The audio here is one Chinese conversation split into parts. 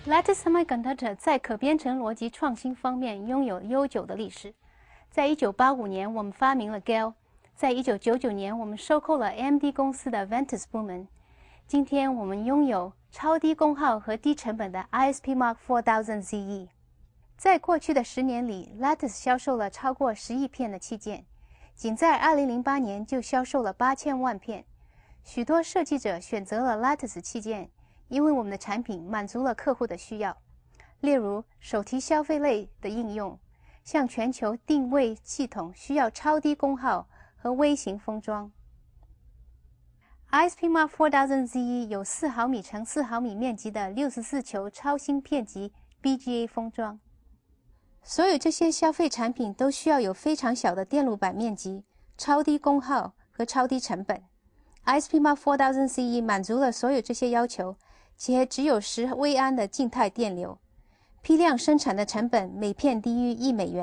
Lattice Semiconductor 在可编程逻辑创新方面拥有悠久的历史。在1985年，我们发明了 Gale； 在1999年，我们收购了 AMD 公司的 Ventus 部门。今天，我们拥有超低功耗和低成本的 ISP Mark 4000 ZE。在过去的10年里 ，Lattice 销售了超过10亿片的器件，仅在2008年就销售了8000万片。许多设计者选择了 Lattice 器件，因为我们的产品满足了客户的需要，例如手提消费类的应用，像全球定位系统需要超低功耗和微型封装。ISP Mark 4000 ZE 有4毫米乘4毫米面积的64球超芯片级 BGA 封装。所有这些消费产品都需要有非常小的电路板面积、超低功耗和超低成本。ISP Mark 4000 ZE 满足了所有这些要求，且只有10微安的静态电流，批量生产的成本每片低于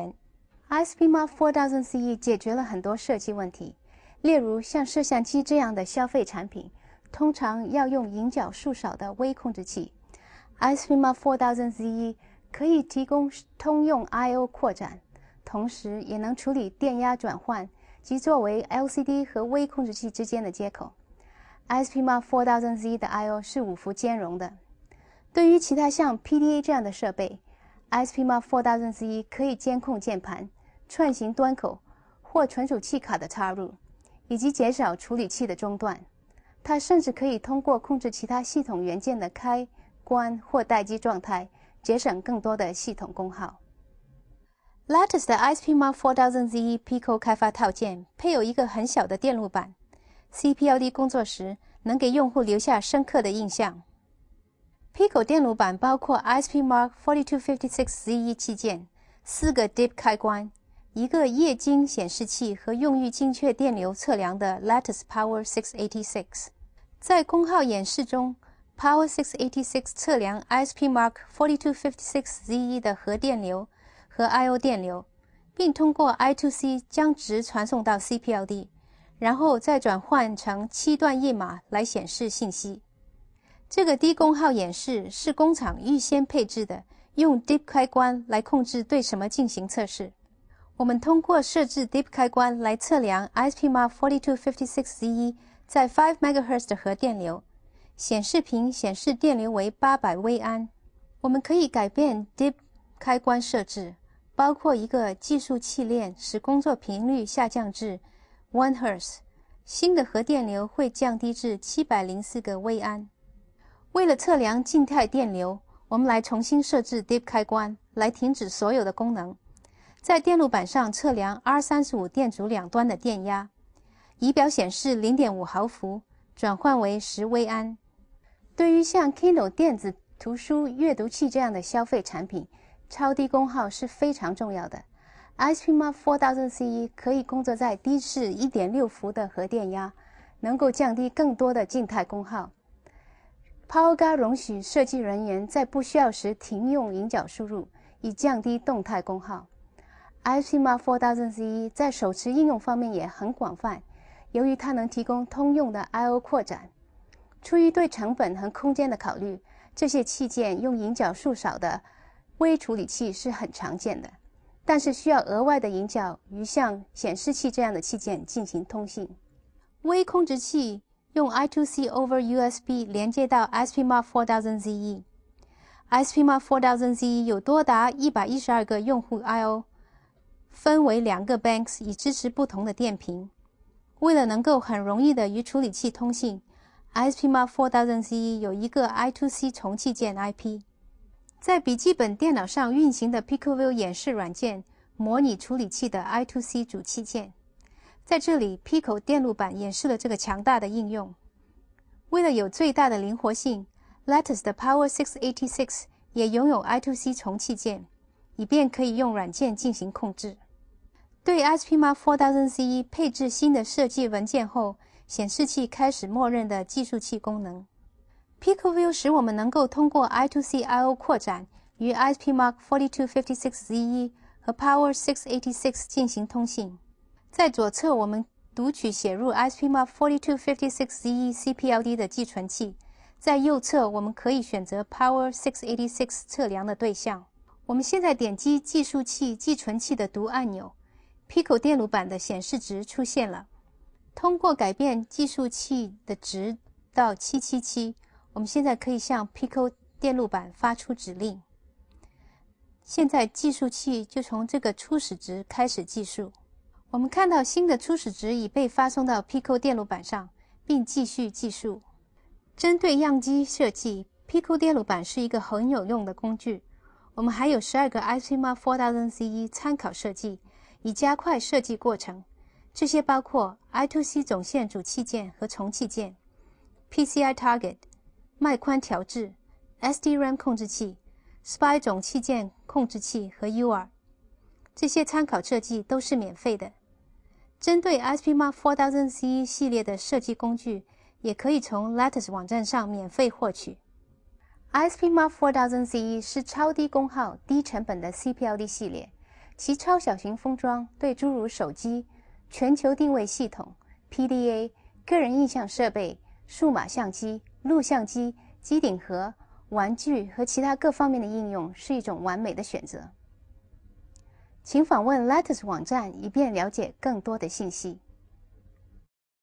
$1。ISP Mark 4000 ZE 解决了很多设计问题，例如像摄像机这样的消费产品，通常要用引脚数少的微控制器。ISP Mark 4000 ZE 可以提供通用 I/O 扩展，同时也能处理电压转换及作为 LCD 和微控制器之间的接口。ISP Mark 4000 ZE 的 I/O 是5伏兼容的。对于其他像 PDA 这样的设备， ISP Mark 4000 ZE 可以监控键盘、串行端口或存储器卡的插入，以及减少处理器的中断。它甚至可以通过控制其他系统元件的开、关或待机状态，节省更多的系统功耗。Lattice 的 ISP Mark 4000 ZE Pico 开发套件配有一个很小的电路板， CPLD 工作时能给用户留下深刻的印象。Pico 电路板包括 ISP Mark 4256 ZE 器件、4个 DIP 开关、一个液晶显示器和用于精确电流测量的 Lattice Power 686。在功耗演示中， Power 686测量 ISP Mark 4256 ZE 的核电流和 I/O 电流，并通过 I2C 将值传送到 CPLD， 然后再转换成7段页码来显示信息。这个低功耗演示是工厂预先配置的，用 DIP 开关来控制对什么进行测试。我们通过设置 DIP 开关来测量 ISP Mark 4256 ZE 在5 MHz 的核电流，显示屏显示电流为800微安。我们可以改变 DIP 开关设置，包括一个计数器链使工作频率下降至1 Hz， 新的核电流会降低至704个微安。为了测量静态电流，我们来重新设置 DIP 开关来停止所有的功能。在电路板上测量 R35 电阻两端的电压，仪表显示 0.5 毫伏，转换为10微安。对于像 Kindle 电子图书阅读器这样的消费产品，超低功耗是非常重要的。ISP Mark 4000 ZE 可以工作在低至 1.6 伏的核电压，能够降低更多的静态功耗。PowerGuard 容许设计人员在不需要时停用引脚输入，以降低动态功耗。ISP Mark 4000 ZE 在手持应用方面也很广泛，由于它能提供通用的 I/O 扩展。出于对成本和空间的考虑，这些器件用引脚数少的微处理器是很常见的，但是需要额外的引脚与像显示器这样的器件进行通信。微控制器用 I2C over USB 连接到 ISP Mark 4000 ZE。ISP Mark 4000 ZE 有多达112个用户 I/O， 分为2个 banks 以支持不同的电平。为了能够很容易的与处理器通信， ISP Mark 4000 ZE 有一个 I2C 重器件 IP。在笔记本电脑上运行的 PicoView 演示软件模拟处理器的 I2C 主器件。在这里 Pico 电路板演示了这个强大的应用。为了有最大的灵活性， Lattice 的 Power 686也拥有 I2C 重器件，以便可以用软件进行控制。对 ISP Mark 4000 ZE 配置新的设计文件后，显示器开始默认的计数器功能。PicoView 使我们能够通过 I2C I/O 扩展与 ISP Mark 4256 ZE 和 Power 686进行通信。在左侧，我们读取写入 ISP Mark 4256 ZE CPLD 的寄存器， 在右侧，我们可以选择 Power 686测量的对象。我们现在点击计数器寄存器的读按钮， Pico 电路板的显示值出现了。通过改变计数器的值到777，我们现在可以向 Pico 电路板发出指令。现在计数器就从这个初始值开始计数。我们看到新的初始值已被发送到 Pico 电路板上，并继续计数。针对样机设计， Pico 电路板是一个很有用的工具。我们还有12个 ISPMA 4000CE 参考设计，以加快设计过程。这些包括 I2C 总线主器件和重器件、PCI Target、脉宽调制、SDRAM 控制器、SPI 总器件控制器和 UART。这些参考设计都是免费的。针对 ISPMA 4000CE 系列的设计工具，也可以从 Lattice 网站上免费获取。ISPMA 4000CE 是超低功耗、低成本的 CPLD 系列，其超小型封装对诸如手机、全球定位系统、PDA、个人印象设备、数码相机、录像机、机顶盒、玩具和其他各方面的应用是一种完美的选择。请访问 Lattice 网站以便了解更多的信息。